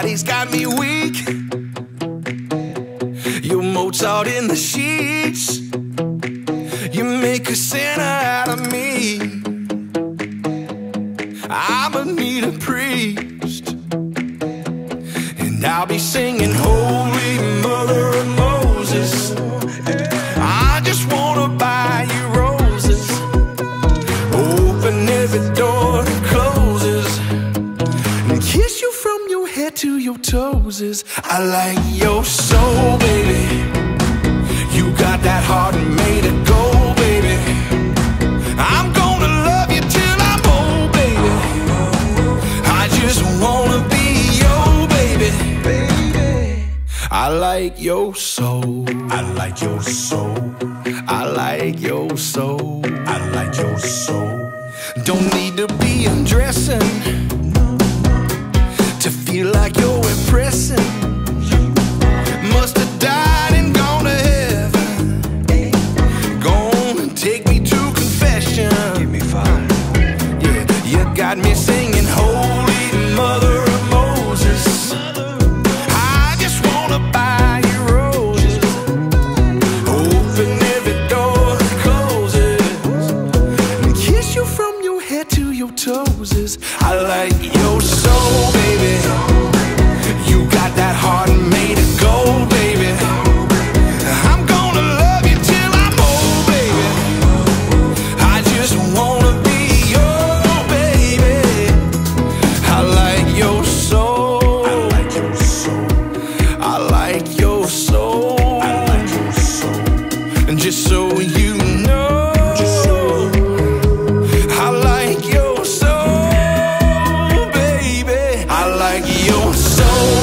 body's got me weak. You're Mozart in the sheets. You make a sinner out of me. I'ma need a priest, and I'll be singing Holy Mother of Moses. I just wanna buy you roses, open every door that closes, and kiss you from your head to your toes. I like your soul, baby. You got that heart made of gold, baby. I'm gonna love you till I'm old, baby. I just wanna be your baby. I like your soul. I like your soul. I like your soul. I like your soul. Don't need to be undressing to feel like you're impressing. Must have died and gone to heaven. Gonna take me to confession. Give me five. Yeah, you got me singing Holy Mother of Moses. I just wanna buy you roses, open every door that closes, and kiss you from your head to your toes. I like your soul, baby. You got that heart made of gold, baby. I'm gonna love you till I'm old, baby. I just wanna be your baby. I like your soul. I like your soul. I like your soul. I like your soul. And just so you know, I like your soul, baby. I like your soul.